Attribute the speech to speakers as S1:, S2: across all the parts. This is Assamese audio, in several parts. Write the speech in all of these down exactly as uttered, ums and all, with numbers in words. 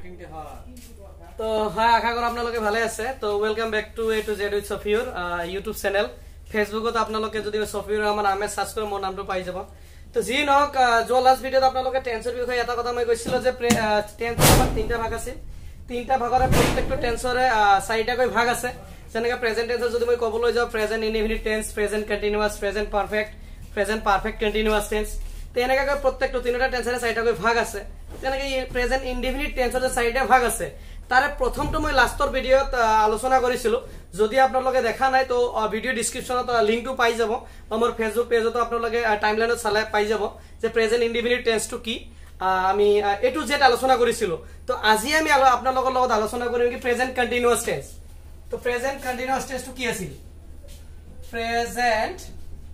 S1: তো হাই আশা কৰো আপোনালোকে ভালে আছে তো welcome back to A to Z with Safiur YouTube channel ফেসবুকত আপোনালোকে যদি সফিউৰ আমাৰ নামে সাৰ্চ কৰে মোৰ নামটো পাই যাব তো জি নহক जो লাস্ট ভিডিওত আপোনালোকে টেন্সৰ বিষয়ে এটা কথা মই কৈছিল যে টেন্সৰ তিনটা ভাগ আছে তিনটা ভাগৰে প্ৰত্যেকটো টেন্সৰে চাৰিটাকৈ ভাগ আছে যেনেকৈ প্ৰেজেন্ট টেন্সৰ যদি মই ক'বলৈ যাওঁ present indefinite tense present continuous present perfect present perfect continuous tense তেনেকৈ প্ৰত্যেকটো তিনটা টেন্সৰে চাৰিটাকৈ ভাগ আছে তেনেকৈ প্ৰেজেন্ট ইনডিফিনিট টেন্সৰ চাৰিটা ভাগ আছে তাৰে প্ৰথমটো মই লাষ্টৰ ভিডিওত আলোচনা কৰিছিল যদি আপোনালোকে দেখা নাই তো ভিডিও ডেসক্ৰিপচনত লিংকটো পাই যাব আমাৰ ফেসবুক পেজতো আপোনালোকে টাইমলাইনত চালে পাই যাব যে প্ৰেজেন্ট ইনডিফিনিট টেন্সটো কি আমি এ টু জেড আলোচনা কৰিছিল তো আজি আমি আপোনালোকৰ লগত আলোচনা কৰিম কি প্ৰেজেন্ট কন্টিনিউয়াস টেন্স তো প্ৰেজেন্ট কন্টিনিউয়াস টেন্সটো কি আছিল প্ৰেজেন্ট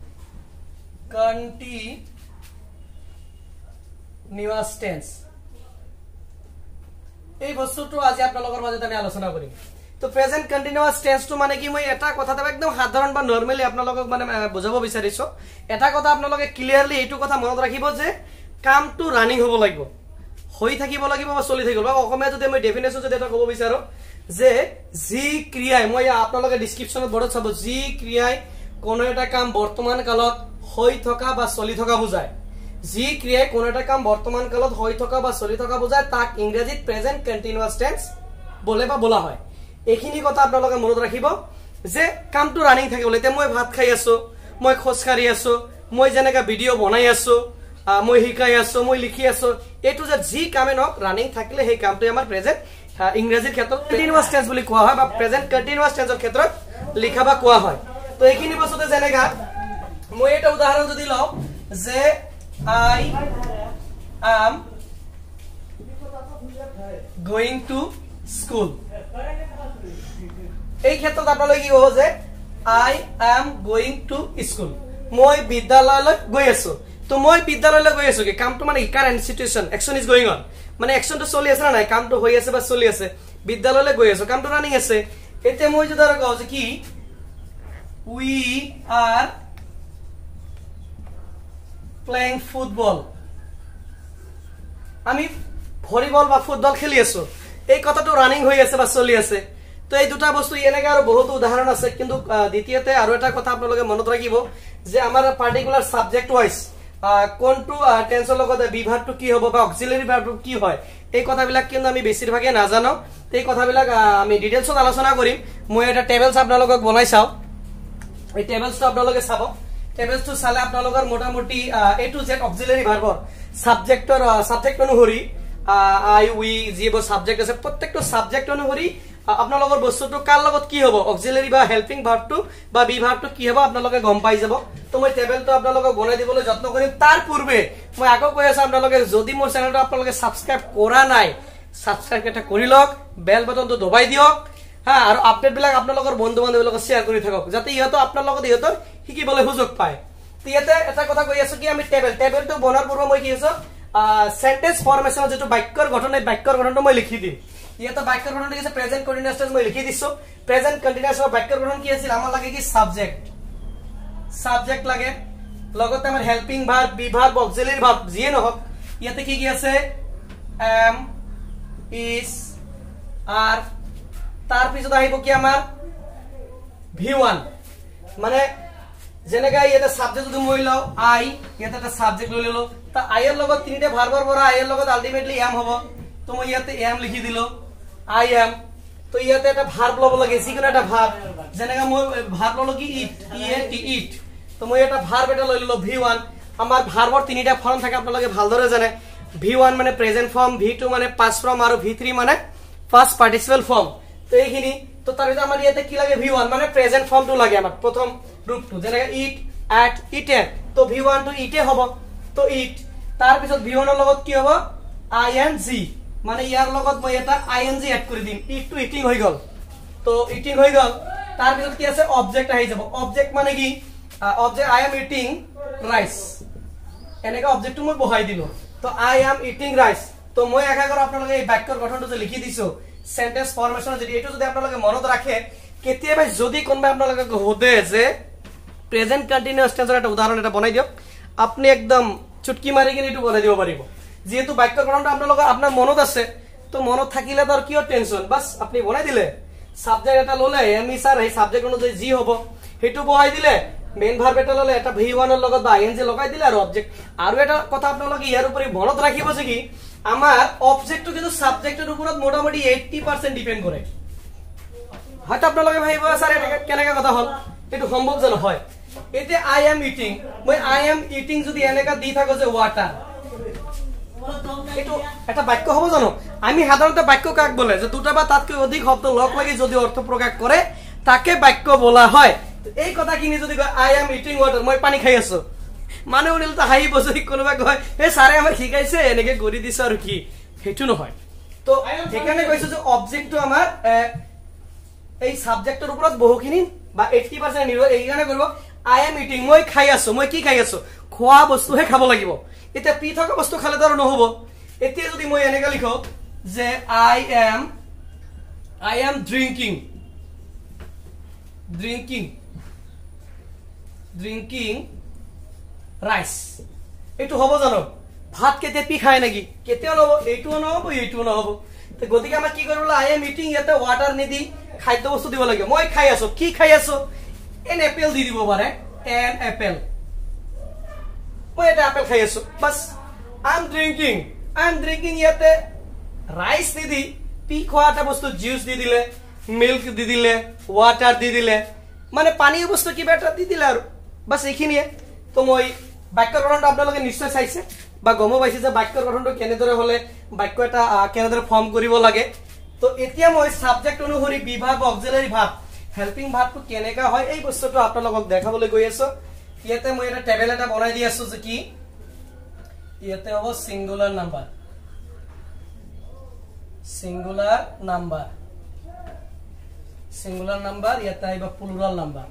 S1: কন্টিনিউয়াস টেন্স এই বস্তুটো আজি আপোনালোকৰ মাজত আমি আলোচনা কৰিম তো প্ৰেজেন্ট কন্টিনিউয়াস টেন্সটো মানে কি মই এটা কথাটা একদম সাধাৰণ বা নরমালি আপোনালোকক মানে বুজাব বিচাৰিছো এটা কথা আপোনালোকে ক্লিয়াৰলি এইটো কথা মনত ৰাখিব যে কামটো ৰানিং হ'ব লাগিব হৈ থাকিব লাগিব বা চলি থাকিব অসমীয়া যদি মই ডেফিনেশন যদি এটা ক'ব বিচাৰো যে জি ক্ৰিয়াই মই আপোনালোকে ডেসক্ৰিপচনত বৰ্ডত চাব জি ক্ৰিয়াই কোনো এটা কাম বৰ্তমান কালত হৈ থকা বা চলি থকা বুজায় জি ক্ৰিয়াই কোনো এটা কাম বৰ্তমান কালত হৈ থকা বা চলি থকা বুজায় তাক ইংৰাজীত প্ৰেজেন্ট কন্টিনিউয়াস টেন্স বলে বা বলা হয় এইখিনি কথা আপোনালোকে মনত ৰাখিব যে কামটো ৰানিং থাকিব এতিয়া মই ভাত খাই আছো মই খোজ কাঢ়ি আছো মই যেনেকা ভিডিও বনাই আছো মই শিকাই আছো মই লিখি আছো এটো যে জি কামে নক ৰানিং থাকিলে সেই কামটো আমাৰ প্ৰেজেন্ট ইংৰাজীৰ ক্ষেত্ৰত কন্টিনিউয়াস টেন্স বুলি কোৱা হয় বা প্ৰেজেন্ট কন্টিনিউয়াস টেন্সৰ ক্ষেত্ৰত লিখা বা কোৱা হয় তো এইখিনি বস্তুতে যেনেকা মই এটা উদাহৰণ যদি লও যে I am going to school. এই ক্ষেত্ৰত আপোনালোকে কি হ'ব যে I am going to school. মই বিদ্যালয়লৈ গৈ আছো তো মই বিদ্যালয়লৈ গৈ আছো কি কামটো মানে current situation action is going on মানে অ্যাকশনটো চলি আছে না নাই কামটো হৈ আছে বা চলি আছে বিদ্যালয়লৈ গৈ আছো কামটো ৰানিং আছে এতিয়া মই যদি আৰু কওঁ যে কি we are playing football আমি ভলিবল বা ফুটবল খেলি আছো এই কথাটো রানিং হৈ আছে বা চলি আছে তো এই দুটা বস্তু এনেকা আৰু বহুত উদাহৰণ আছে কিন্তু দ্বিতীয়তে আৰু এটা কথা আপোনালোকে মনত ৰাখিব যে আমাৰ পাৰ্টিকুলাৰ সাবজেক্ট ওয়াইজ কোনটো টেন্সৰ লগত বিভাগটো কি হ'ব বা অক্সিলাৰি ভাৰ্বটো কি হয় এই কথাবিলাক কিন্তু আমি বেছিভাগে নাজানো এই কথাবিলাক আমি ডিটেইলছত আলোচনা কৰিম মই এটা টেবলছ আপোনালোকক বনাই চাও এই টেবলছটো আপোনালোকে চাব টেবলছ টু সালে আপোনালোকৰ মোটামুটি এ টু জেড অক্সিলাৰি ভাৰ্বৰ সাবজেক্টৰ সাবজেক্ট অনুসৰি আই উই যিবোৰ সাবজেক্ট আছে প্ৰত্যেকটো সাবজেক্ট অনুসৰি আপোনালোকৰ বস্তুটো কাৰ লগত কি হ'ব অক্সিলাৰি বা হেল্পিং ভাৰ্বটো বা বি ভাৰ্বটো কি হ'ব আপোনালোকে গম পাই যাব তো মই টেবলটো আপোনালোকক বনাই দিবলৈ যত্ন কৰিম তাৰ পূৰ্বে মই আকৌ কৈ আছো আপোনালোকে যদি মোৰ চেনেলটো আপোনালোকে সাবস্ক্ৰাইব কৰা নাই সাবস্ক্ৰাইব এটা কৰি লওক বেল বাটনটো দবাই দিয়ক হ্যাঁ আৰু আপডেট বিলাক আপোনালোকৰ বন্ধু বান্ধৱীৰ শেয়াৰ কৰি থাকক যাতে ইহতো আপোনালোকৰ ইহতৰ শিকিবলৈ সুযোগ পায় তিয়াতে এটা কথা কৈ আছো কি আমি টেবল টেবলটো বনাৰ পূৰ্বে মই কি আছো সেন্টেন্স ফৰ্মেশন যেটো বাক্যৰ গঠন এই বাক্যৰ গঠনটো মই লিখি দিম ইয়াতে বাক্যৰ গঠনটো কি আছে প্ৰেজেন্ট কন্টিনিউয়াস টেন্স মই লিখি দিছো প্ৰেজেন্ট কন্টিনিউয়াস বাক্যৰ গঠন কি আছিল আমাৰ লাগে কি সাবজেক্ট সাবজেক্ট লাগে লগতে আমাৰ helping verb be verb auxiliary verb যিয়ে নহওক ইয়াতে কি কি আছে এম ইজ আৰ তাৰ পিছত আহিব কি আমাৰ ভি ওৱান মানে যেনেকা ইয়াতে সাবজেক্ট যদি মই লও আই ইয়াতে এটা সাবজেক্ট লৈ ললো তা আই এর লগত তিনটা ভার্বৰ পৰা আই এর লগত আলটিমেটলি এম হ'ব তো মই ইয়াতে এম লিখি দিলো আই এম তো ইয়াতে এটা ভার্ব লব লাগে যিকোনো এটা ভার্ব যেনেকা মই ভার্ব ললো কি eat E A T eat তো মই এটা ভার্ব এটা লৈ ললো ভি ওৱান আমাৰ ভার্বৰ তিনিটা ফর্ম থাকে আপোনালোকে ভালদৰে জানে ভি ওৱান মানে প্ৰেজেন্ট ফর্ম ভি টু মানে পাস্ট ফর্ম আৰু ভি থ্ৰী মানে ফার্স্ট পার্টিসিপল ফর্ম তো এইখিনি তো তাৰ পিছত আমাৰ ইয়াতে কি লাগে ভি ওৱান মানে প্ৰেজেন্ট ফর্মটো লাগে আমাৰ প্ৰথম রূপটো যেনেকা ইট এট ইটেন তো ভি ওৱান টো ইটে হ'ব তো ইট তাৰ পিছত ভি ওৱান ৰ লগত কি হ'ব আই এন জি মানে ইয়াৰ লগত মই এটা আই এন জি এড কৰি দিম ইট টু ইটিং হৈ গল তো ইটিং হৈ গল তাৰ পিছত কি আছে অবজেক্ট আহি যাব অবজেক্ট মানে কি object I am eating rice এনেকা অবজেক্টটো মই বহাই দিলো তো আই এম ইটিং রাইস তো মই আশা কৰো আপোনালোকে এই বাক্যৰ গঠনটো যে লিখি দিছো সেন্টেন্স ফৰ্মেশন যদি এটো যদি আপোনালোকে মনত ৰাখে কেতিয়াবা যদি কোনবা আপোনালোকে হোদে যে প্ৰেজেন্ট কন্টিনিউয়াস টেন্সৰ এটা উদাহৰণ এটা বনাই দিয়ক আপনি একদম চুটকি মাৰি কিনে এটো বনাই দিব পাৰিব যেহেতু বাক্যৰ গঠনটো আপোনালোকৰ আপোনাৰ মনত আছে তো মনত থাকিলে তোর কিয় টেনশন বাস আপনি বনাই দিলে সাবজেক্ট এটা ললে এমি স্যার এই সাবজেক্ট অনুযায়ী জি হবো হেতু বহাই দিলে মেইন ভার্ব এটা ললে এটা ভি ওয়ান এর লগত বা আইএনজি লগাই দিলে আর অবজেক্ট আর এটা কথা আপোনালোকে ইয়াৰ উপৰি মনত ৰাখিব যে কি আমাৰ অবজেক্টটো কিন্তু সাবজেক্টেৰ ওপৰত মোটামুটি আশী পাৰ্চেন্ট ডিপেন্ড কৰে হয়তো আপোনালোকে ভাবিব স্যার এটা কেনেকা কথা হল এটো সম্ভৱ জানো হয় এতে আই এম ইটিং মই আই এম ইটিং যদি এনেকা দি থাকো যে ওয়াটার এটো এটা বাক্য হ'ব জানো আমি সাধাৰণতে বাক্য কাক বলে যে দুটা বা তাতকৈ অধিক শব্দ লগ লাগি যদি অর্থ প্রকাশ করে তাকে বাক্য বলা হয় এই কথা কিনি যদি কয় আই এম ইটিং ওয়াটার মই পানী খাই আছো মানে উনিল তো হাই বসে কোনোবা কয় এ সারে আমাক শিকাইছে এনেকে কৰি দিছে আৰু কি হেতু নহয় তো এখানে কৈছে যে অবজেক্টটো আমাৰ এই সাবজেক্টৰ ওপৰত বহুখিনি বা আশী পাৰ্চেন্ট নিৰ্ভৰ এইখানে কৰিব আই এম ইটিং মই খাই আছো মই কি খাই আছো খোৱা বস্তুহে খাব লাগিব এটা পি থকা বস্তু খালে তো নহব এতিয়া যদি মই এনেকা লিখো যে I am I am drinking drinking drinking rice এটো হবো জানো ভাত কেতে পি খায় নাকি কেতে নহব এইটো নহব এইটো নহব তো গতিকে আমাৰ কি কৰিব আই এম ইটিং ইয়াতে ওয়াটার নিদি খাদ্য বস্তু দিব লাগে মই খাই আছো কি খাই আছো এন এপল দি দিব পারে এন এপল মই এটা আপেল খাই আছো বাস I am drinking I am drinking ইয়াতে রাইস দিদি পি খোৱাটা বস্তু জুস দি দিলে মিল্ক দি দিলে ওয়াটার দি দিলে মানে পানীয় বস্তু কিবা এটা দি দিলে আৰু বাস এইখিনিয়ে তো মই বাক্যৰ গঠনটো আপোনালোকে নিশ্চয় চাইছে বা গম পাইছে যে বাক্যৰ গঠনটো কেনেদৰে হলে বাক্য এটা কেনেদৰে ফৰ্ম কৰিব লাগে তো এতিয়া মই সাবজেক্ট অনুসৰি বিভাগ অক্সিলাৰি ভাব হেল্পিং ভাবটো কেনেকা হয় এই বস্তুটো আপোনালোকক দেখাবলৈ গৈ আছো ইয়াতে মই এটা টেবল এটা বনাই দি আছো যে কি ইয়াতে হ'ব singular number singular number singular number ইয়াতে আইবা প্লুরাল নাম্বার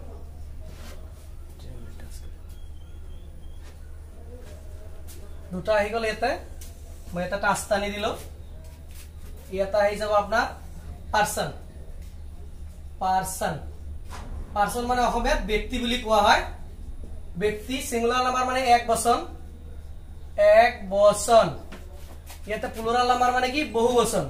S1: দুটা আহি গল ইয়াতে মই এটা টাস্ক আনি দিলো ইয়াতে আহি যাব আপনার পার্সন পার্সন পার্সন মানে অসমীয়াত ব্যক্তি বুলি কোৱা হয় ব্যক্তি সিঙ্গুলার নাম্বার মানে এক বচন এক বচন ইয়াতে প্লুরাল নাম্বার মানে কি বহু বচন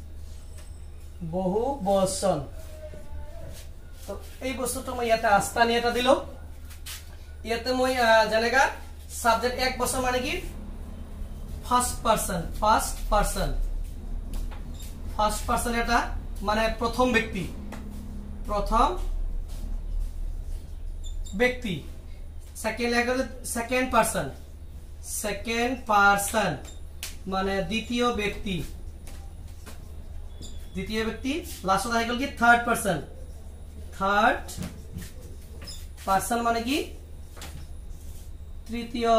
S1: বহু বচন তো এই বস্তুটো মই ইয়াতে আস্তানি এটা দিলো ইয়াতে মই জেনেকা সাবজেক্ট এক বচন মানে কি first person first person first person এটা মানে প্রথম ব্যক্তি প্রথম ব্যক্তি সেকেন্ড লেখা সেকেন্ড পার্সন সেকেন্ড পার্সন মানে দ্বিতীয় ব্যক্তি দ্বিতীয় ব্যক্তি লাস্টত আহি গল কি থার্ড পার্সন থার্ড পার্সন মানে কি তৃতীয়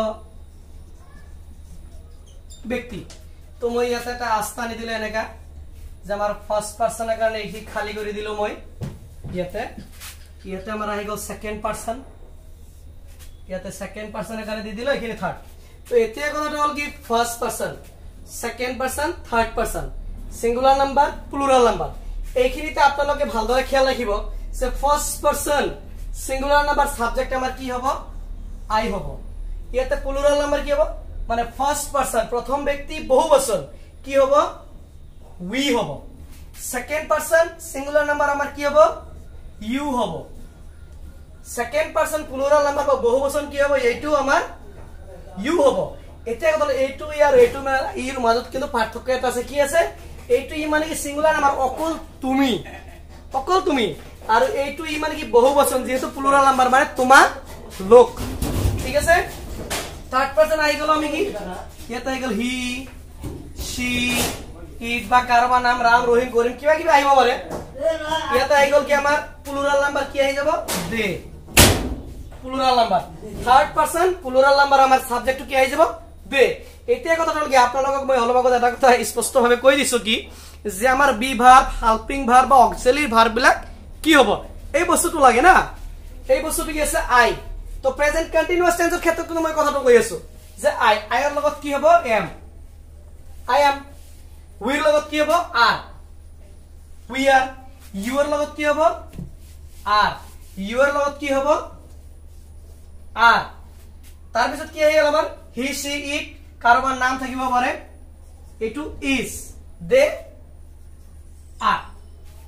S1: ব্যক্তি তো মই ইয়াতে এটা আস্থা নি দিলে এনেকা যে আমার ফার্স্ট পার্সনের কারণে এই খালি করে দিলো মই ইয়াতে ইয়াতে আমার আহি গল সেকেন্ড পার্সন ইয়াতে সেকেন্ড পার্সনের কারণে দি দিলো এখানে থার্ড তো এতিয়া কথাটা হল কি first person second person third person singular number plural number এইখিনিতে আপোনালোকে ভালদৰে খেয়াল ৰাখিব যে first person singular number subject আমার কি হ'ব আই হ'ব ইয়াতে প্লুরাল নাম্বার কি হ'ব মানে ফার্স্ট পার্সন প্রথম ব্যক্তি বহুবচন কি হ'ব উই হ'ব সেকেন্ড পার্সন সিঙ্গুলার নাম্বার আমার কি হ'ব ইউ হ'ব সেকেন্ড পার্সন প্লুরাল নাম্বার বা বহুবচন কি হ'ব এইটো আমার ইউ হ'ব এতিয়া কথা এইটো ইয়াৰ এইটো ইৰ মাজত কিন্তু পাৰ্থক্য এটা আছে কি আছে এইটো ই মানে কি সিঙ্গুলার নাম্বার অকল তুমি অকল তুমি আৰু এইটো ই মানে কি বহুবচন যেহেতু প্লুরাল নাম্বার মানে তোমা লোক ঠিক আছে থার্ড পার্সন আই গেল আমি কি ইয়াতে আই গেল হি সি ইট বা কারবা নাম রাম রহিম করিম কিবা কিবা আইব পারে ইয়াতে আই গল কি আমার প্লুরাল নাম্বার কি আই যাব they plural number third person plural number আমার সাবজেক্ট কি আই যাব দে এতিয়া কথা হল কি আপোনালোকক মই অলপ আগত এটা কথা স্পষ্ট ভাবে কৈ দিছো কি যে আমার বি ভার্ব হেল্পিং ভার্ব বা অক্সিলারি ভার্ব বিলাক কি হ'ব এই বস্তুটো লাগে না এই বস্তুটো কি আছে আই তো প্রেজেন্ট কন্টিনিউয়াস টেন্সৰ ক্ষেত্ৰত কোনো মই কথাটো কৈ আছো যে আই আইৰ লগত কি হ'ব এম আই এম উইৰ লগত কি হ'ব আর উই আর ইউৰ লগত কি হ'ব আর ইউৰ লগত কি হ'ব আর তাৰ পিছত কি আহিল আমাৰ হি সি ইট কাৰোবাৰ নাম থাকিব পাৰে এটু ইজ দে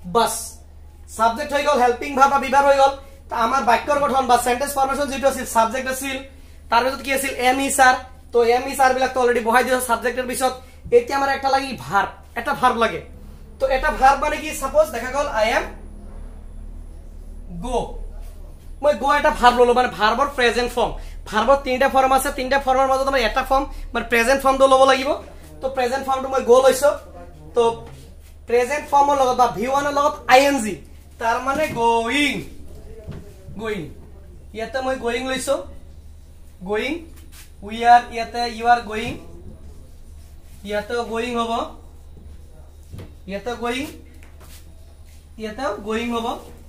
S1: বাস সাবজেক্ট হৈ গল হেল্পিং ভার্ব বা বিভার হৈ গল তা আমার বাক্যৰ গঠন বা সেন্টেন্স ফরমেশন যেটো আছিল সাবজেক্ট আছিল তার পিছত কি আছিল এম ইজ আর তো এম ইজ আর বিলাক তো অলরেডি বহাই দিছো সাবজেক্টের পিছত এতিয়া আমার একটা লাগি ভার্ব এটা ভার্ব লাগে তো এটা ভার্ব মানে কি সাপোজ দেখা গল আই এম গো মই গো এটা ভার্ব ললো মানে ভার্বর প্রেজেন্ট ফর্ম ভার্বর তিনটা ফর্ম আছে তিনটা ফর্মের মধ্যে তোমার একটা ফর্ম মানে প্রেজেন্ট ফর্ম তো লব লাগিব তো প্রেজেন্ট ফর্মটো মই গো লইছো তো প্রেজেন্ট ফর্মৰ লগত বা ভি ওৱান ৰ লগত আইএনজি তাৰ মানে গোইং গোইং ইয়াতে মই গোইং লইছো গোইং উই আর ইয়াতে ইউ আর গোইং ইয়াতে গোইং হ'ব ইয়াতে গোইং ইয়াতে গোইং হ'ব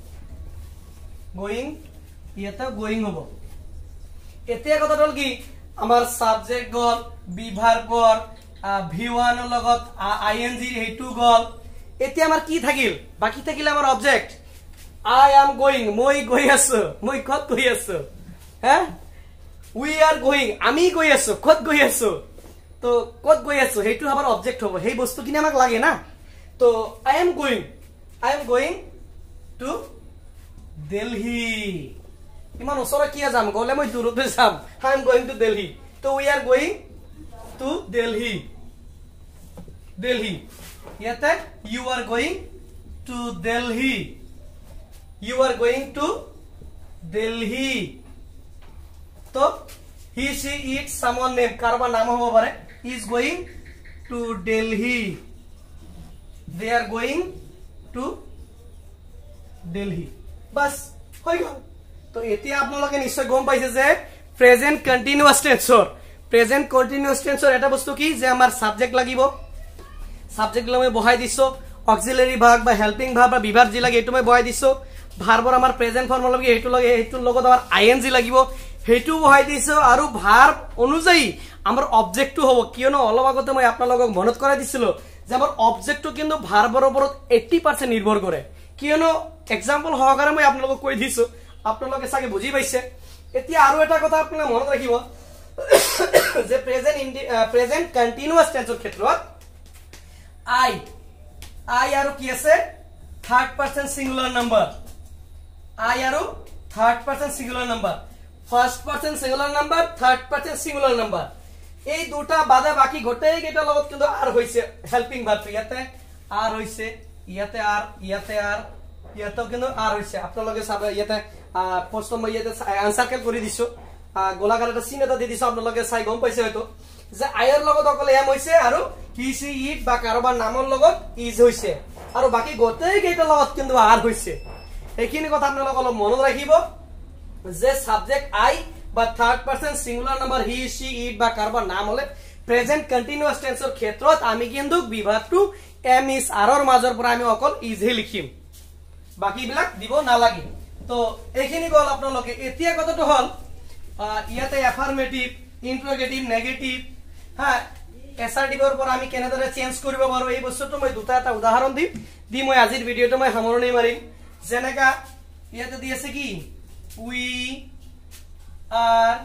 S1: গোইং ইয়াতে গোইং হ'ব এতিয়া কথা হল কি আমাৰ সাবজেক্ট গল বিভাৰ গল ভি ওৱান ৰ লগত আইএনজি হেতু গল এতিয়া আমাৰ কি থাকিল বাকি থাকিল আমাৰ অবজেক্ট আই এম গোইং মই গৈ আছো মই কত গৈ আছো হে উই আর গোইং আমি গৈ আছো কত গৈ আছো তো কত গৈ আছো হেতু আমাৰ অবজেক্ট হ'ব সেই বস্তু কিনে আমাক লাগে না তো I am going I am going to Delhi ইমান ওচৰত কি যাম গলে মই দূৰতে যাম I am going to Delhi তো we are going to Delhi Delhi ইয়াতে you are going to Delhi you are going to Delhi তো he she it someone name কারবা নাম হবো পারে is going to Delhi they are going to Delhi বাস হৈ গল তো এতিয়া আপোনালোকে নিশ্চয় গম পাইছে যে প্রেজেন্ট কন্টিনিউয়াস টেন্সৰ প্রেজেন্ট কন্টিনিউয়াস টেন্সৰ এটা বস্তু কি যে আমাৰ সাবজেক্ট লাগিব সাবজেক্ট লৈ বহাই দিছো অক্সিলারি ভার্ব বা হেল্পিং ভার্ব বা বিভার জি লাগে এটো মই বহাই দিছো ভার্বৰ আমাৰ প্রেজেন্ট ফর্ম লাগে এটো লাগে এটোৰ লগত আমাৰ আইএনজি লাগিব হেতু বহাই দিছো আৰু ভার্ব অনুযায়ী আমাৰ অবজেক্টটো হ'ব কিয়নো অলপ আগতে মই আপোনালোকক মনত কৰাই দিছিলো যে আমাৰ অবজেক্টটো কিন্তু ভার্বৰ ওপৰত eighty percent নিৰ্ভৰ কৰে কিয়নো এক্সাম্পল সহকাৰে মই আপোনালোকক কৈ দিছো আপোনালোকে সাগে বুজি পাইছে এতিয়া আৰু এটা কথা আপোনালোকে মনত ৰাখিব যে প্রেজেন্ট প্রেজেন্ট কন্টিনিউয়াস টেন্সৰ ক্ষেত্ৰত আই আই আৰু কি আছে third person singular number I আৰু third person singular number first person singular number third person singular number এই দুটা বাদে বাকি গোটেই কেইটা লগত কিন্তু আর হইছে হেল্পিং ভার্ব ইয়াতে আর হইছে ইয়াতে আর ইয়াতে আর ইয়াতে কিন্তু আর হইছে আপোনালোকে চাবে ইয়াতে প্রশ্ন মই ইয়াতে আনসার কেল কৰি দিছো গোলাকাৰ এটা চিন এটা দি দিছো আপোনালোকে চাই গম পাইছে হয়তো যে আইৰ লগত অকল এম হইছে আৰু হি সি ইট বা কাৰোবাৰ নামৰ লগত ইজ হইছে আৰু বাকি গোটেই কেইটা লগত কিন্তু আর হইছে এইখিনি কথা আপোনালোকে অলপ মনত ৰাখিব যে সাবজেক্ট আই বা third person singular number he she it বা কারবার নাম হলে প্রেজেন্ট কন্টিনিউয়াস টেন্সৰ ক্ষেত্ৰত আমি কিন্তু বিভাগটো এম ইজ আৰৰ মাজৰ পৰা আমি অকল ইজ হে লিখিম বাকি বিলাক দিব নালাগে তো এইখিনি গল আপোনালোকে এতিয়া কথাটো হল ইয়াতে এফার্মেটিভ ইন্টারোগেটিভ নেগেটিভ হ্যাঁ এসার্টিভৰ পৰা আমি কেনেদৰে চেঞ্জ কৰিব পাৰো এই বস্তুটো মই দুটা এটা উদাহৰণ দিম দি মই আজিৰ ভিডিওটো মই সামৰণি মাৰিম যেনেকা ইয়াতে দি আছে কি we are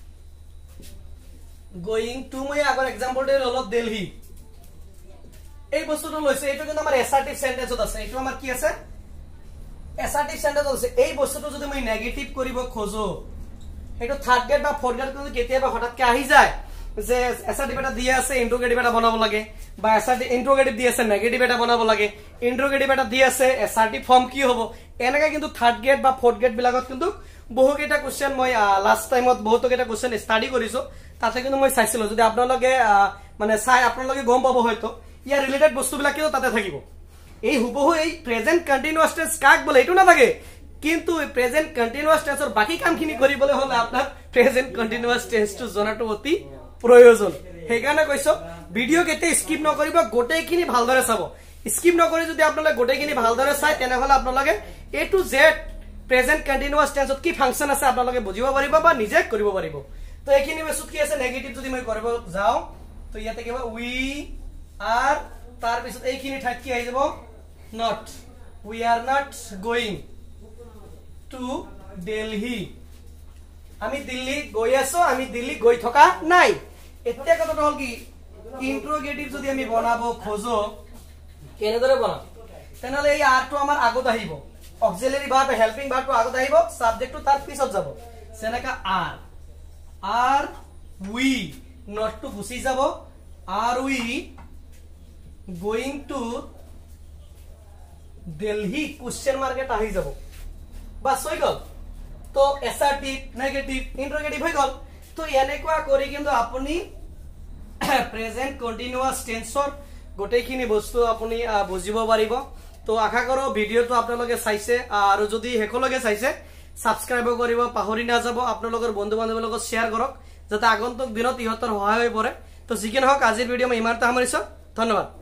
S1: going to মই আগৰ एग्जांपल দে ললো দিল্লী এই বস্তুটো লৈছে এটো কিন্তু আমাৰ এসার্টিভ সেন্টেন্সত আছে এটো আমাৰ কি আছে এসার্টিভ সেন্টেন্স আছে এই বস্তুটো যদি মই নেগেটিভ কৰিব খোজো এটো থার্ড গ্রেড বা ফোর্থ গ্রেড কিন্তু কেতিয়াবা হঠাৎকে আহি যায় যে এসার্টিভ এটা দিয়া আছে ইন্টারোগেটিভ এটা বনাব লাগে বা এসার্টিভ ইন্টারোগেটিভ দিয়া আছে নেগেটিভ এটা বনাব লাগে ইন্টারোগেটিভ এটা দিয়া আছে এসার্টিভ ফর্ম কি হ'ব এনেকা কিন্তু থার্ড গ্রেড বা ফোর্থ গ্রেড বিলাকত কিন্তু বহু কেইটা কোশ্চেন মই লাস্ট টাইমত বহুত কেইটা কোশ্চেন স্টাডি কৰিছো তাতে কিন্তু মই চাইছিলো যদি আপোনালোকে মানে চাই আপোনালোকে গম পাব হয়তো ইয়াৰ ৰিলেটেড বস্তু বিলাক কিন্তু তাতে থাকিব এই হুবহু এই প্রেজেন্ট কন্টিনিউয়াস টেন্স কাক বলে এটো না থাকে কিন্তু প্রেজেন্ট কন্টিনিউয়াস টেন্সৰ বাকি কামখিনি কৰিবলৈ হলে আপোনাৰ প্রেজেন্ট কন্টিনিউয়াস টেন্সটো জনাটো অতি প্ৰয়োজন হেকাৰণে কৈছো ভিডিও কেতে স্কিপ নকৰিব গোটেইখিনি ভালদৰে চাব স্কিপ নকৰি যদি আপোনালোকে গোটেইখিনি ভালদৰে চাই তেনে হলে আপোনালোকে A to Z present continuous টেন্সত কি ফাংশন আছে আপোনালোকে বুজিব পাৰিব বা নিজে কৰিব পাৰিব তো এইখিনি বস্তু কি আছে নেগেটিভ যদি মই কৰিব যাও তো ইয়াতে কিবা উই আর তার পিছত এইখিনি ঠাইত কি আহি যাব not we are not going to Delhi আমি দিল্লী গৈ আছো আমি দিল্লী গৈ থকা নাই এতিয়া কথাটো হল কি ইন্টারোগেটিভ যদি আমি বনাবো খোজো কেনেদৰে বনাম তেনেহলে এই আৰটো আমাৰ আগত আহিব অক্সিলাৰি ভাৰ্ব হেল্পিং ভাৰ্বটো আগত আহিব সাবজেক্টটো তাৰ পিছত যাব সেনেকা আৰ আৰ উই নটটো গুছি যাব are we going to Delhi question mark আহি যাব বাস হৈ গল তো এসার্টিভ নেগেটিভ ইন্টারোগেটিভ হৈ গল তো এনেকুৱা কৰি কিন্তু আপুনি প্রেজেন্ট কন্টিনিউয়াস টেন্সৰ গোটেইখিনি বস্তু আপুনি বুজিব পাৰিব তো আশা কৰো ভিডিওটো আপোনালোকে চাইছে আৰু যদি হেকলগে চাইছে সাবস্ক্রাইব কৰিব পাহৰি না যাব আপোনালোকৰ বন্ধু বান্ধৱৰ লগত শেয়াৰ কৰক যাতে আগন্তুক দিনত ইহঁতৰ সহায় হৈ পৰে তো যিকিন হওক আজিৰ ভিডিও মই ইমানটা সামৰিছো ধন্যবাদ।